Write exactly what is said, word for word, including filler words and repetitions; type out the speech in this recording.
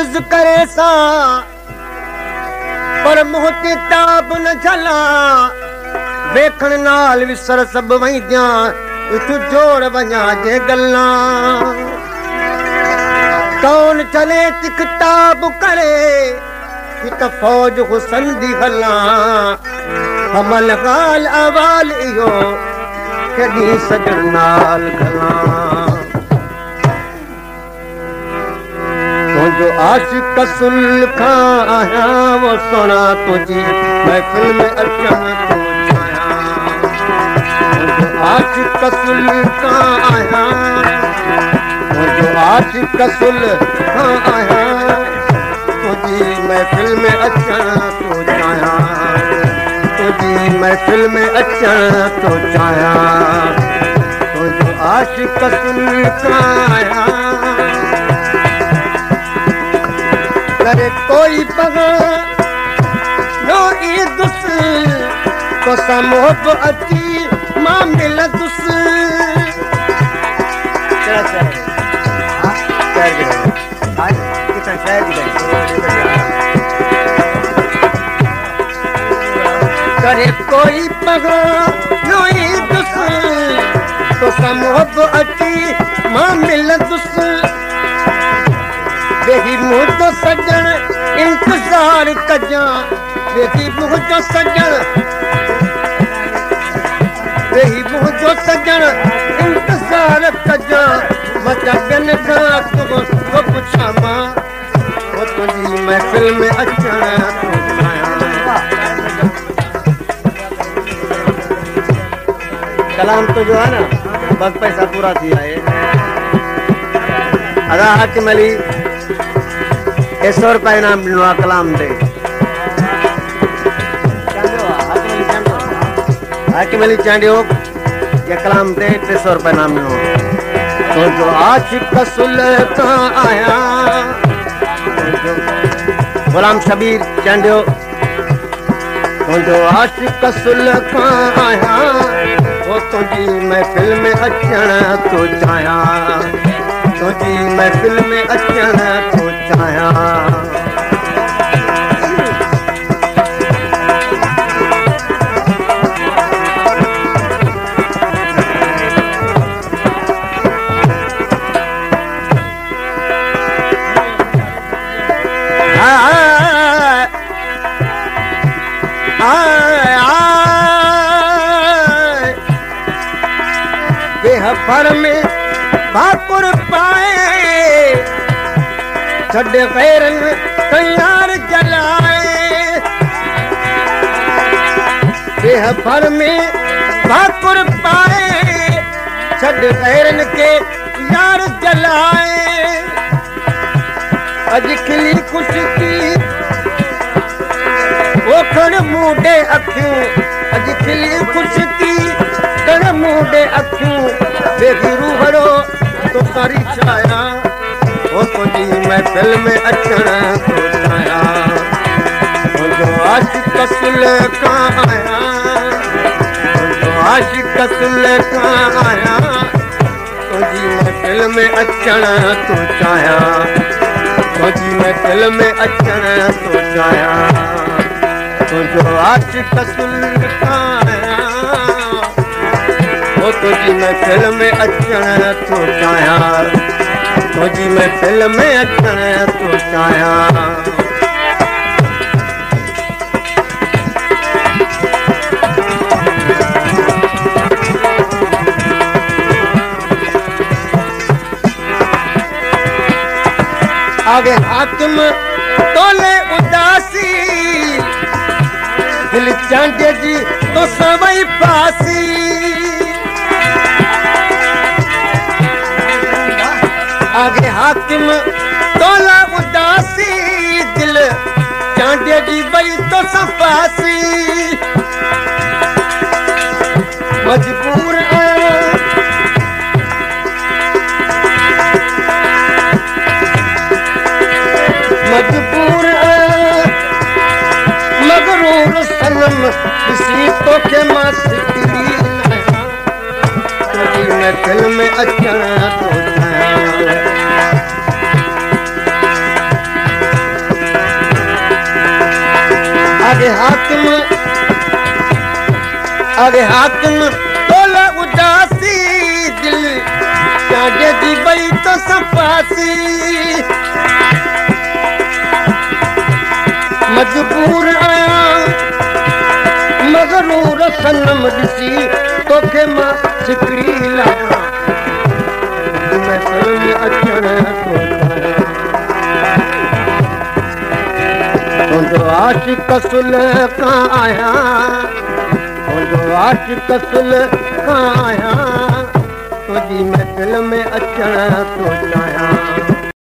अर्ज करे सा पर मोहते ताब न झला वेखण नाल विसर सब वैद्या इठ जोड़ वञा जे गल्ला कौन चले तिकताब करे हित फौज हुसन दी हला हमल गाल अवाल इहो कदी सजन नाल गला तो जो आशिक सुल का आया वो सुना तुझी महफिल में अचन तो छाया जो आशिक सुल का आया वो जो आशिक सुल का आया तुझी महफिल में अचन तो छाया तुझी महफिल में अचन तो छाया तो जो आशिक सुल का आया करे कोई पगा नो ईदुस तो समोब अची मां मिल दुस क्या चाहिए हां चाहिए आज कितना चाहिए करे कोई पगा नो ईदुस तो समोब अची मां मिल दुस वेही मुझो सजन इंतजार कजा वेही मुझो सजन वेही मुझो सजन इंतजार कजा मचा बिन खां तो तो पुछा मां वो तुझी महफिल में अचण कलाम तो जो है ना बस पैसा पूरा दिया है अदा हाकिम अली सौ रुपया इनाम मिलवा कलाम दे हाकिम अली चांडियो ये कलाम दे टे सौ रुपया इनाम मिलवा तो जो आशिक सुल का आया गुलाम शबीर चांडियो तो जो आशिक सुल का आया वो तुझी महफिल में अचण तो चाया तुझी महफिल में अचण तो चाया बेहफर में भाकुर पाए छड़ गैरन तैयार जलाए बेहफर में भाकुर पाए छड़ गैरन के यार जलाए अज खिली खुशकी ओखण मूडे अखियों अज खिली खुशकी कण मूडे अखियों बेबी रूहड़ो तो सारी छाया वो तुझी महफिल में अचण तो छाया वो जो आशिक सुल का आया वो जो आशिक सुल का आया तुझी महफिल में अचण तो छाया तुझी महफिल में अचण तो छाया वो जो आशिक सुल का आया वो तुझी महफिल में अचण तो छाया तुझी महफिल में अचण तो छाया आगे हाकिम तोले उदासी दिल चांडे जी तो सवई फासी आगे हाकिम तोला उदासी दिल चांडे जी वई तो सफासी मजबूर मजबूर मगरूर सनम किसी तो के मासिकी तुझी महफिल में अचण तो आगे हाकिम आगे हाकिम तोला उदासी दिल काटे दी बई तो सपासी मजबूर आया मगरूर सनम ॾिसी तोखे मां सिकड़ी लाया मैं फिल्म अचण थो तुंहिंजो आशिक़ सुलह खां आहियां तुंहिंजो आशिक़ सुलह खां आहियां तुंहिंजी महफ़िल में अचण थो चाहियां